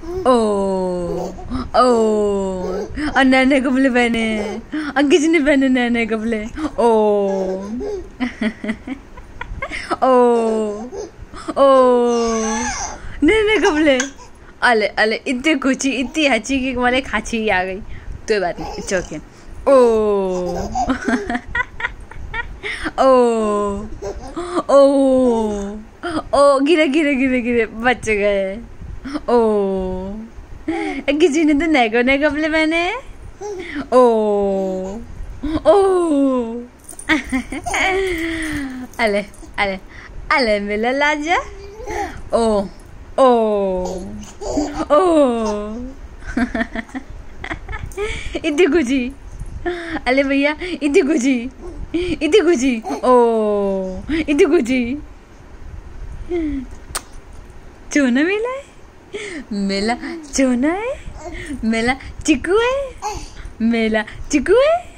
ओ ओ नए कपड़े पहने। किसने पहने नए कपड़े? ओ ओ ओ नए कपड़े। अले अले इतनी खुशी, इतनी हंसी कि हमारे खांसी आ गई। तो बात नहीं, इट्स ओके। ओ ओ ओ ओ गिरे गिरे गिरे गिरे, बच गए। ओ किसी ने तो नए कपड़े पहने। ओ ओ अले अले अले मेला लाजा। ओ ओ ओ इतनी खुशी। अले भैया इतनी खुशी, इतनी खुशी। ओ इतनी खुशी। चोना मिला है, मेला चोना है, मेला चिकू है, मेला चिकू है।